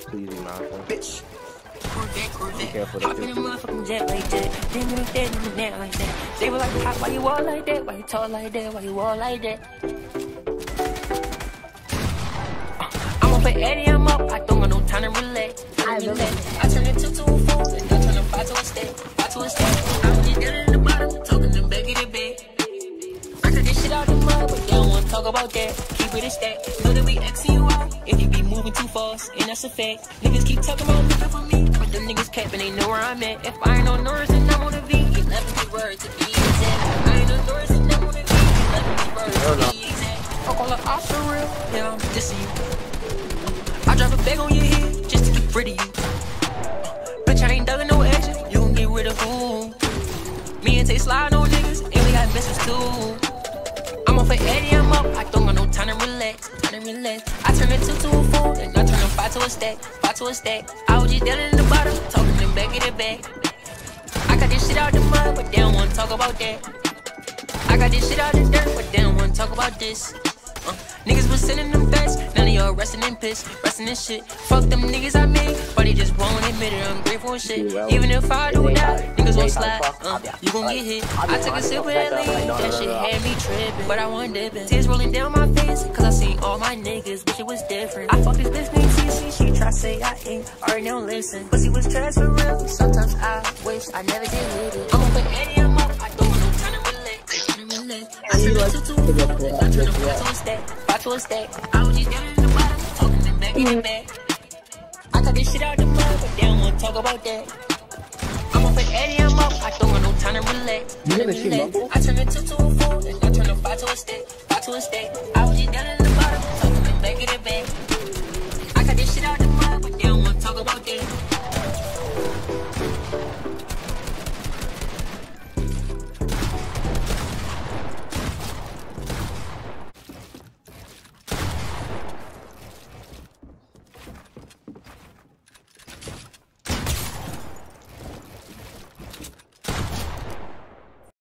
please be mindful. Bitch. Be careful. Hop in a motherfucking jet like that. Then you dead in the net like that. They were like, "Pop, why you all like that? Why you talk like that? Why you all like that?" I'm up at 80, I'm up. I don't got no time to relax. I turn it to a fool, and I turn a 5 to a stack. 5 to a stack. I'm just down in the bottom, talking them back in the bed. I took this shit out the mud, but they don't wanna talk about that. Keep it a stack. Know that we Xing you out if you be moving too fast, and that's a fact. Niggas keep talking about looking for me, but them niggas capping, they know where I'm at. If I ain't on Norris, then I'm on the V. 11 words to be exact. I ain't on Norris, and I'm on the V. 11 words to be exact. Fuck all the ops for real, yeah, I'm dissing you. I drop a bag on your head just to get rid of you. Bitch, I ain't dug no action, you gon' get rid of who? Me and Tay slide on niggas, and we got misses too. I'm off at 80, I'm up, I don't got no time to relax. I turn it to a fool, and I turn a 5 to a stack. 5 to a stack. I was just down in the bottom, talking them back in the back. I got this shit out the mud, but they don't wanna talk about that. I got this shit out the dirt, but they don't wanna talk about this. Niggas was sending them threats, none of y'all resting in piss, resting in shit. Fuck them niggas I made, but they just won't admit it. I'm grateful and shit. Even if I do that, niggas won't slide. You gon' get hit. I took a sip with that lean, that shit had me tripping, but I wasn't dipping. Tears rolling down my face, cause I seen all my niggas, wish it was different. I fucked this bitch named CC, she try to say I ain't, already don't listen. Pussy was trash for real, sometimes I wish I never did hit it. I'm up at 80, I'm up, I don't want no time to relax. I turn it to a fool, I turn a 5 to a stack. 5 to a stack. I was just down in the bottom, talking them back in the back. I cut this shit out the mud, but they don't wanna talk about that. I'm up at 80, I'm up, I don't got no time to relax. I turn it to a fool, and I turn a 5 to a stack. 5 to a stack. I was just down in the bottom, talking them back in the back. I cut this shit out the mud, but they don't wanna talk about that.